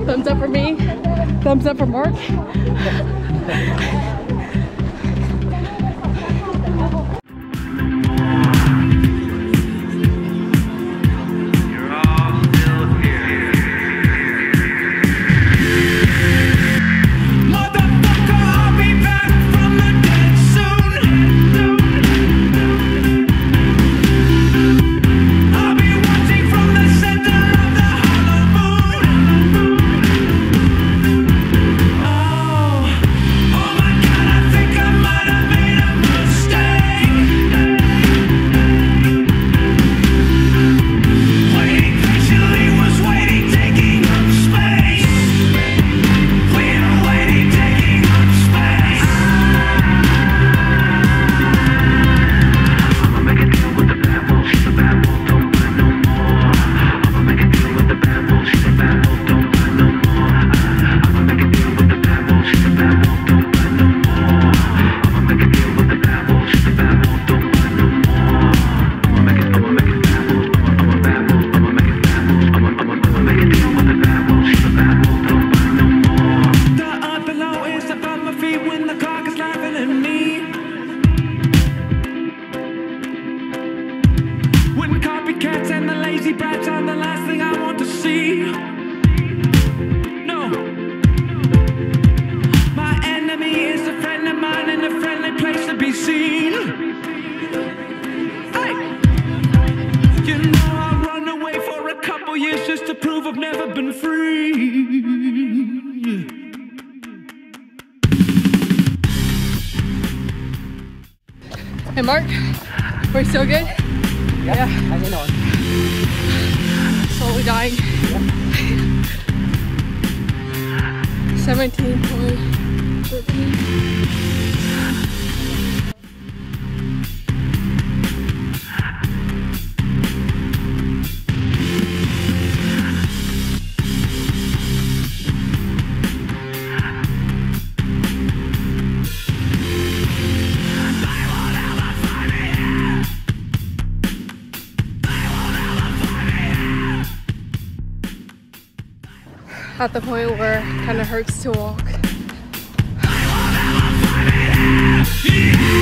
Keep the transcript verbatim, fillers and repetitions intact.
Thumbs up for me. Thumbs up for Mark. Copycats and the lazy brats are the last thing I want to see. No, my enemy is a friend of mine and a friendly place to be seen. Hey, you know I run away for a couple years just to prove I've never been free. Hey Mark, we're still good? Yep. Yeah, hanging on. Slowly dying. Yep. seventeen point thirteen. At the point where it kind of hurts to walk. Yeah.